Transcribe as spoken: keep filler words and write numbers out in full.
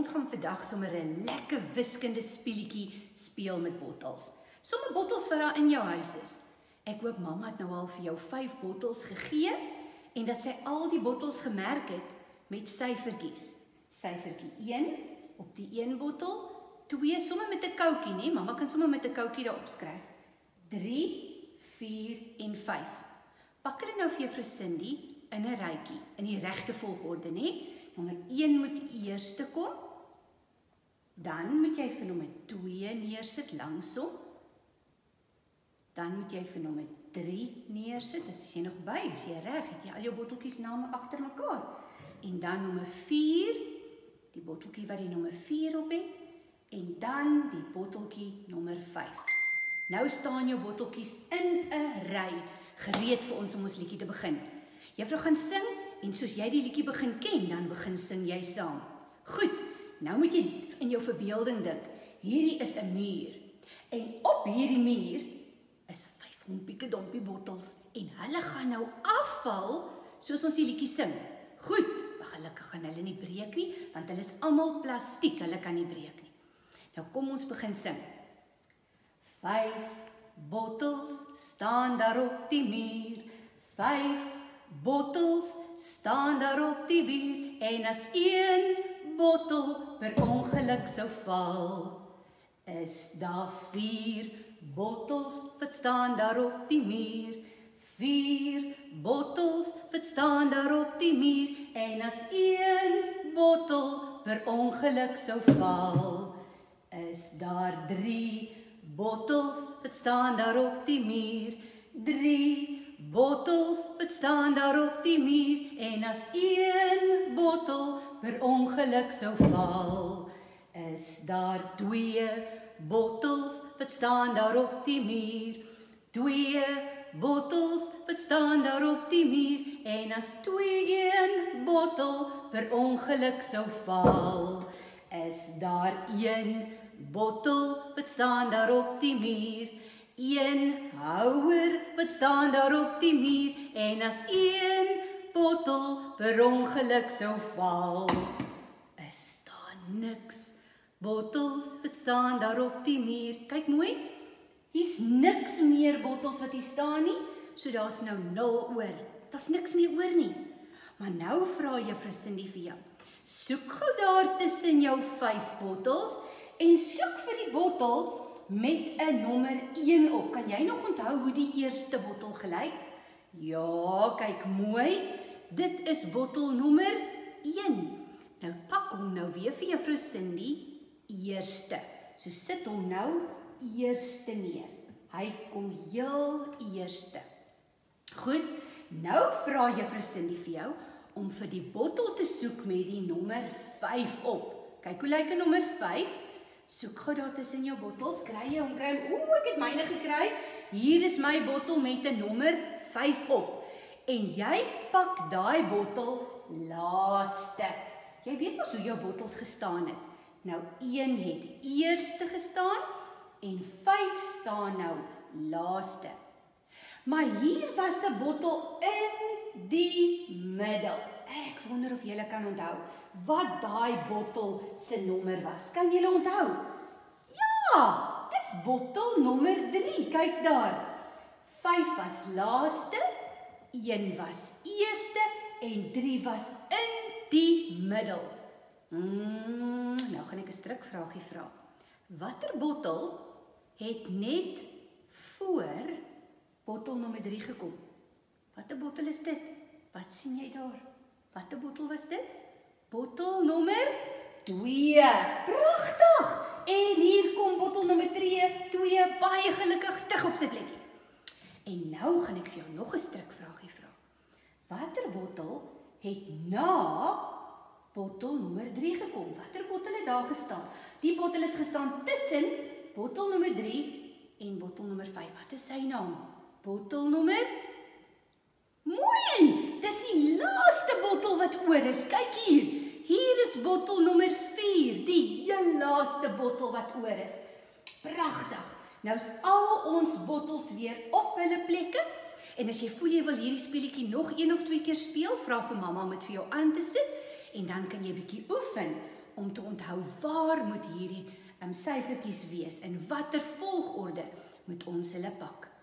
ons gaan vandag sommer 'n lekker wiskunde speletjie speel met bottels. Sommige bottels wat daar in jou huis is. Ek hoop mamma het nou al vir jou vyf bottels gegee en dat sy al die bottels gemerk het met syfertjies. Syfertjie een op die een bottel, twee sommer met 'n koutjie, né? Mamma kan sommer met 'n koutjie daarop skryf. drie, vier en vyf. Pak hulle nou vir juffrou Cindy in 'n rytjie, in die regte volgorde, né? Nommer een moet eerste kom. Dan moet jy vir nommer twee neersit langsom. Dan moet jy vir nommer drie neersit. As jy nog by is, jy reg, het jy al jou botteltjies name agter mekaar. En dan nommer vier, die botteltjie wat die nommer vier op het. En dan die botteltjie nommer vyf. Nou staan jou botteltjies in 'n ry, gereed vir ons om ons liedjie te begin. Juffrou gaan sing en soos jy die liedjie begin ken, dan begin sing jy saam. Goed, nou moet jy in jou verbeelding dink. Hierdie is 'n muur. En op hierdie muur is vyf hompieke dompie bottels en hulle gaan nou afval soos ons die liedjie sing. Goed, maar gelukkig gaan hulle nie breek nie, want hulle is almal plastiek, hulle kan nie breek nie. Nou kom ons begin sing. Vyf bottels staan daar op die muur. Vyf bottels staan daar op die muur. En as een bottel per ongeluk sou val, is daar vier bottels wat staan daar op die muur. Vier bottels wat staan daar op die muur. En as een bottel per ongeluk sou val, is daar drie bottels wat staan daar op die muur. Drie bottels wat staan daar op die muur. En as een bottel per ongeluk sou val, is daar twee bottels wat staan daar op die muur. Twee bottels wat staan daar op die muur. En as twee een bottel per ongeluk sou val, is daar een bottel wat staan daar op die muur. Een houer wat staan daar op die muur. En as een bottel per ongeluk sou val, is daar niks bottels wat staan daar op die muur. Kyk mooi, hier's niks meer bottels wat hier staan nie, so daar's nou nul oor. Daar's niks meer oor nie. Maar nou vra juffrou Cindy vir jou. Soek gou daar tussen jou vyf bottels en soek vir die bottel met 'n nommer een op. Kan jy nog onthou hoe die eerste bottel gelyk? Ja, kyk mooi. Dit is bottel nommer een. Nou pak hom nou weer vir juffrou Cindy eerste. So sit hom nou eerste neer. Hy kom heel eerste. Goed, nou vra juffrou Cindy vir jou om vir die bottel te soek met die nommer vyf op. Kyk hoe lyk 'n nommer vyf. Soek gou daar tussen jou bottels, kry jy hom, kry hom. Ooh, ek het myne gekry. Hier is my bottel met 'n nommer vyf op. En jy pak daai bottel laaste. Jy weet mos hoe jou bottels gestaan het. Nou een het eerste gestaan en vyf staan nou laaste. Maar hier was 'n bottel in die middel. Ek wonder of julle kan onthou wat daai bottel se nommer was. Kan julle onthou? Ja, dis bottel nommer drie. Kyk daar. vyf was laaste, een was eerste en drie was in die middel. Hmm, nou gaan ek 'n strikvragie vra. Watter bottel het net voor bottel nommer drie gekom? Watter bottel is dit? Wat sien jy daar? Watter bottel was dit? Bottel nommer twee. Pragtig! En hier kom bottel nommer drie, twee, baie gelukkig terug op sy plekkie. En nou gaan ek vir jou nog 'n strikvragie vra. Watter bottel het na bottel nommer drie gekom? Watter bottel het daar gestaan? Die bottel het gestaan tussen bottel nommer drie en bottel nommer vyf. Wat is sy naam? Bottel nommer Mooi! Dis die laaste bottel wat oor is. Kyk hier. Hier is bottel nommer vier, die heel laaste bottel wat oor is. Pragtig. Nou is al ons bottels weer op hulle plekke. En as jy voel jy wil hierdie speletjie nog een of twee keer speel, vra vir mamma om dit vir jou aan te sit en dan kan jy 'n bietjie oefen om te onthou waar moet hierdie um, syfertjies wees en watter volgorde moet ons hulle pak.